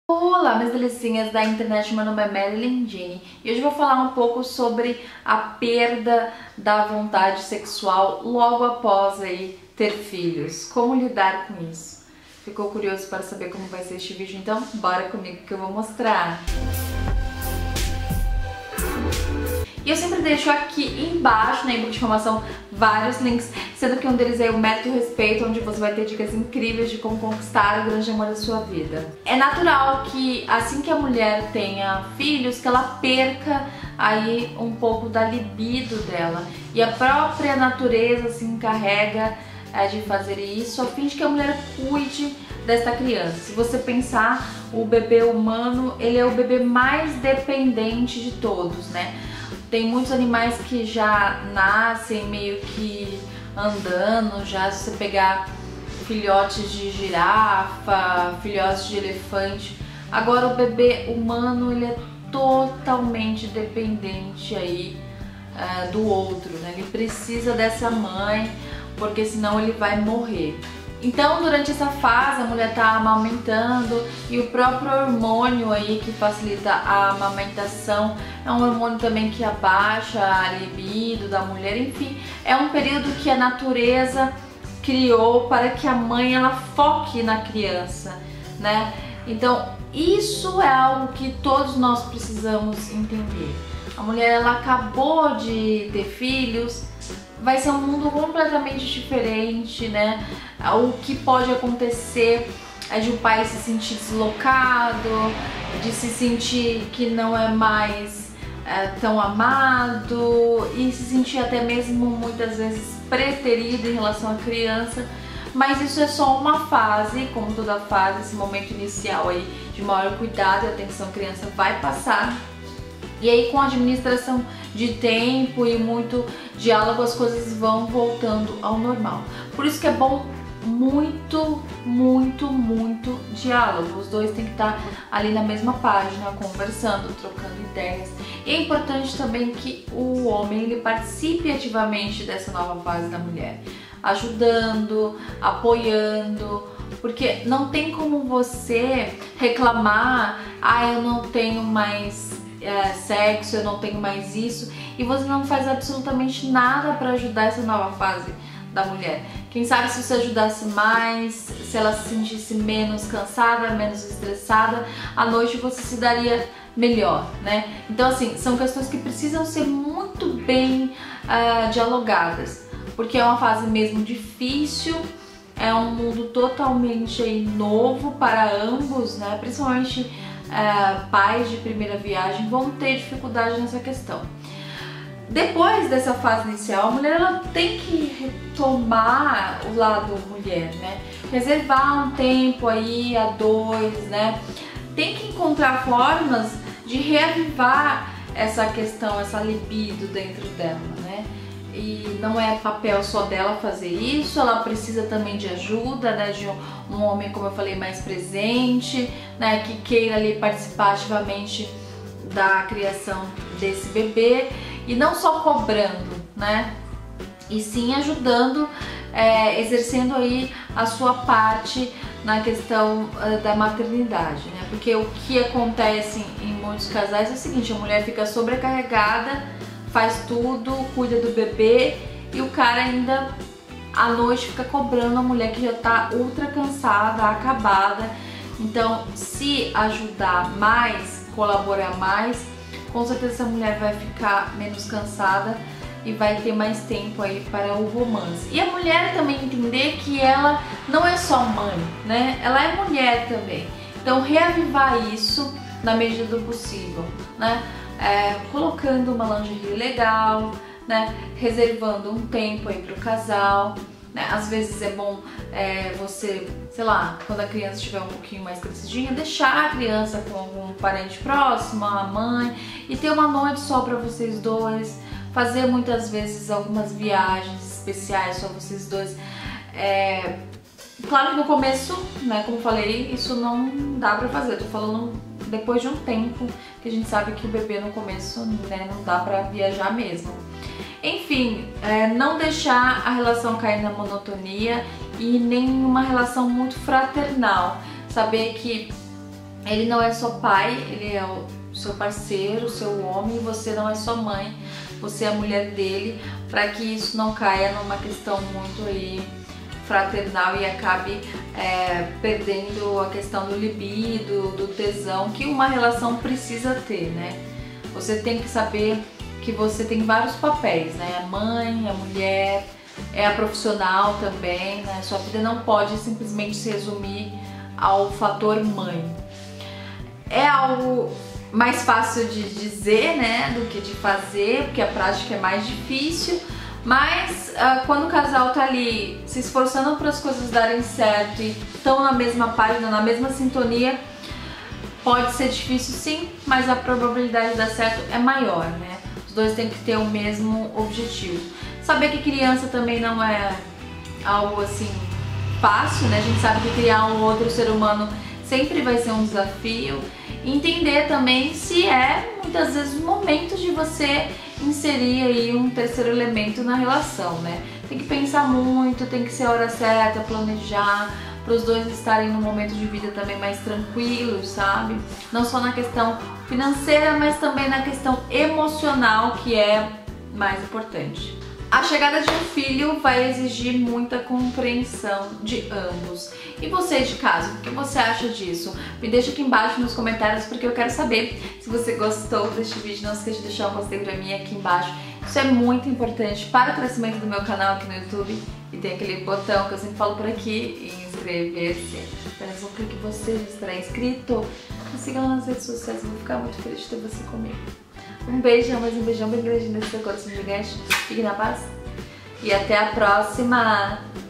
Olá, minhas delicinhas da internet, meu nome é Marilyn Jenny e hoje eu vou falar um pouco sobre a perda da vontade sexual logo após aí ter filhos. Como lidar com isso? Ficou curioso para saber como vai ser este vídeo? Então bora comigo que eu vou mostrar. E eu sempre deixo aqui embaixo na e-book de informação vários links, sendo que um deles é o Método Respeito, onde você vai ter dicas incríveis de como conquistar o grande amor da sua vida. É natural que assim que a mulher tenha filhos, que ela perca aí um pouco da libido dela. E a própria natureza se encarrega de fazer isso a fim de que a mulher cuide desta criança. Se você pensar, o bebê humano, ele é o bebê mais dependente de todos, né? Tem muitos animais que já nascem meio que andando, já se você pegar filhotes de girafa, filhotes de elefante. Agora o bebê humano, ele é totalmente dependente aí do outro, né? Ele precisa dessa mãe, porque senão ele vai morrer. Então, durante essa fase, a mulher está amamentando e o próprio hormônio aí que facilita a amamentação é um hormônio também que abaixa a libido da mulher. Enfim, é um período que a natureza criou para que a mãe ela foque na criança, né? Então, isso é algo que todos nós precisamos entender. A mulher ela acabou de ter filhos, vai ser um mundo completamente diferente, né? O que pode acontecer é de o pai se sentir deslocado, de se sentir que não é mais tão amado e se sentir até mesmo muitas vezes preterido em relação à criança. Mas isso é só uma fase, como toda fase, esse momento inicial aí de maior cuidado e atenção à criança vai passar. E aí, com a administração de tempo e muito diálogo, as coisas vão voltando ao normal. Por isso que é bom muito diálogo. Os dois têm que estar ali na mesma página, conversando, trocando ideias. E é importante também que o homem ele participe ativamente dessa nova fase da mulher, ajudando, apoiando, porque não tem como você reclamar, eu não tenho mais sexo, eu não tenho mais isso, e você não faz absolutamente nada para ajudar essa nova fase da mulher. Quem sabe se você ajudasse mais, se ela se sentisse menos cansada, menos estressada, à noite você se daria melhor, né? Então assim, são questões que precisam ser muito bem dialogadas, porque é uma fase mesmo difícil, é um mundo totalmente aí novo para ambos, né? Principalmente pais de primeira viagem vão ter dificuldade nessa questão. Depois dessa fase inicial, a mulher ela tem que retomar o lado mulher, né? Reservar um tempo aí a dois, né? Tem que encontrar formas de reavivar essa questão, essa libido dentro dela, né? E não é papel só dela fazer isso, ela precisa também de ajuda, né, de um homem, como eu falei, mais presente, né, que queira ali participar ativamente da criação desse bebê e não só cobrando, né, e sim ajudando, exercendo aí a sua parte na questão da maternidade, né, porque o que acontece em muitos casais é o seguinte: a mulher fica sobrecarregada, faz tudo, cuida do bebê e o cara ainda à noite fica cobrando a mulher que já tá ultra cansada, acabada. Então, se ajudar mais, colaborar mais, com certeza essa mulher vai ficar menos cansada e vai ter mais tempo aí para o romance. E a mulher também entender que ela não é só mãe, né? Ela é mulher também. Então, reavivar isso na medida do possível, né? Colocando uma lingerie legal, né? Reservando um tempo aí para o casal, né? Às vezes é bom você, sei lá, quando a criança estiver um pouquinho mais crescidinha, deixar a criança com algum parente próximo, a mãe, e ter uma noite só para vocês dois, fazer muitas vezes algumas viagens especiais só vocês dois. Claro que no começo, né, como falei, isso não dá pra fazer, eu tô falando depois de um tempo, que a gente sabe que o bebê no começo, né, não dá pra viajar mesmo. Enfim, não deixar a relação cair na monotonia e nem uma relação muito fraternal, saber que ele não é só pai, ele é o seu parceiro, o seu homem, você não é só mãe, você é a mulher dele, para que isso não caia numa questão muito aí fraternal e acabe perdendo a questão do libido, do tesão, que uma relação precisa ter, né? Você tem que saber que você tem vários papéis, né? A mãe, a mulher, é a profissional também, né? Sua vida não pode simplesmente se resumir ao fator mãe. É algo mais fácil de dizer, né, do que de fazer, porque a prática é mais difícil, mas quando o casal tá ali se esforçando para as coisas darem certo e estão na mesma página, na mesma sintonia, pode ser difícil sim, mas a probabilidade de dar certo é maior, né? Os dois têm que ter o mesmo objetivo. Saber que criança também não é algo assim fácil, né? A gente sabe que criar um outro ser humano sempre vai ser um desafio. Entender também se muitas vezes o momento de você inserir aí um terceiro elemento na relação, né? Tem que pensar muito, tem que ser a hora certa, planejar, para os dois estarem num momento de vida também mais tranquilos, sabe? Não só na questão financeira, mas também na questão emocional, que é mais importante. A chegada de um filho vai exigir muita compreensão de ambos. E você de casa, o que você acha disso? Me deixa aqui embaixo nos comentários, porque eu quero saber. Se você gostou deste vídeo, não esqueça de deixar um gostei pra mim aqui embaixo. Isso é muito importante para o crescimento do meu canal aqui no YouTube. E tem aquele botão que eu sempre falo por aqui, inscrever-se. Apenas um clique você já estará inscrito. Me siga lá nas redes sociais, eu vou ficar muito feliz de ter você comigo. Um beijão, mas um beijão bem grande nesse seu coração gigante. Fique na paz. E até a próxima!